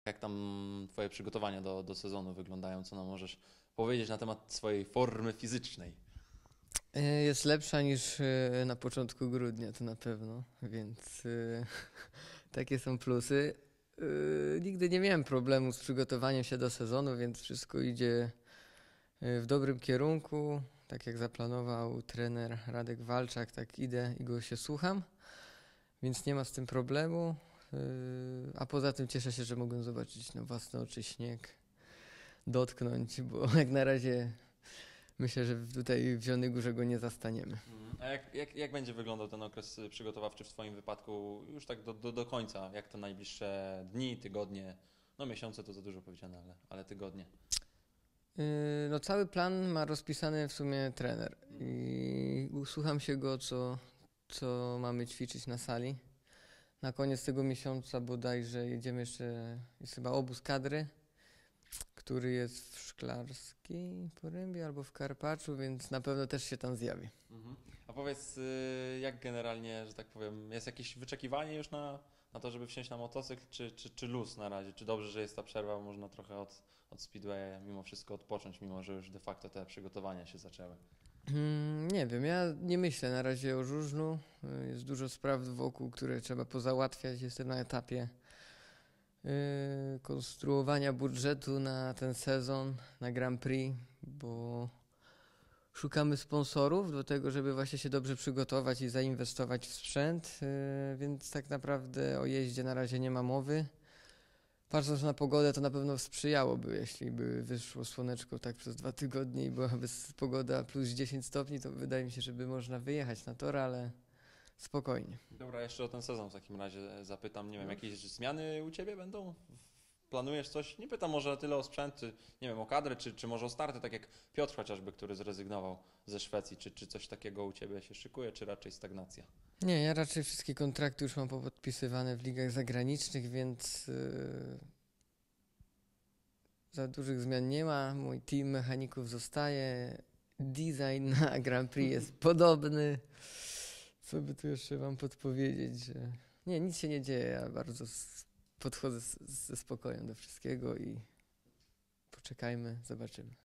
Jak tam twoje przygotowania do sezonu wyglądają? Co nam możesz powiedzieć na temat swojej formy fizycznej? Jest lepsza niż na początku grudnia, to na pewno, więc takie są plusy. Nigdy nie miałem problemu z przygotowaniem się do sezonu, więc wszystko idzie w dobrym kierunku. Tak jak zaplanował trener Radek Walczak, tak idę i go się słucham, więc nie ma z tym problemu. A poza tym cieszę się, że mogłem zobaczyć na własne oczy śnieg, dotknąć, bo jak na razie myślę, że tutaj w Zielonej Górze go nie zastaniemy. A jak będzie wyglądał ten okres przygotowawczy w Twoim wypadku już tak do końca? Jak to najbliższe dni, tygodnie? No miesiące to za dużo powiedziane, ale tygodnie. No cały plan ma rozpisany w sumie trener i usłucham się go, co mamy ćwiczyć na sali. Na koniec tego miesiąca bodajże jedziemy jeszcze, jest chyba obóz kadry, który jest w Szklarskiej Porębie albo w Karpaczu, więc na pewno też się tam zjawi. A powiedz, jak generalnie, że tak powiem, jest jakieś wyczekiwanie już na to, żeby wsiąść na motocykl, czy luz na razie? Czy dobrze, że jest ta przerwa, bo można trochę od speedwaya mimo wszystko odpocząć, mimo że już de facto te przygotowania się zaczęły? Nie wiem, ja nie myślę na razie o żużlu. Jest dużo spraw wokół, które trzeba pozałatwiać. Jestem na etapie konstruowania budżetu na ten sezon, na Grand Prix, bo szukamy sponsorów do tego, żeby właśnie się dobrze przygotować i zainwestować w sprzęt, więc tak naprawdę o jeździe na razie nie ma mowy. Patrząc na pogodę, to na pewno sprzyjałoby, jeśli by wyszło słoneczko tak przez 2 tygodnie i byłaby pogoda plus 10 stopni, to wydaje mi się, że by można wyjechać na tor, ale spokojnie. Dobra, jeszcze o ten sezon w takim razie zapytam. Nie wiem, jakieś zmiany u Ciebie będą? Planujesz coś? Nie pytam może tyle o sprzęt, nie wiem, o kadrę, czy może o starty, tak jak Piotr chociażby, który zrezygnował ze Szwecji. Czy coś takiego u Ciebie się szykuje, czy raczej stagnacja? Nie, ja raczej wszystkie kontrakty już mam podpisywane w ligach zagranicznych, więc za dużych zmian nie ma. Mój team mechaników zostaje. Design na Grand Prix jest podobny. Co by tu jeszcze wam podpowiedzieć, że nie, nic się nie dzieje. Ja bardzo podchodzę ze spokojem do wszystkiego i poczekajmy, zobaczymy.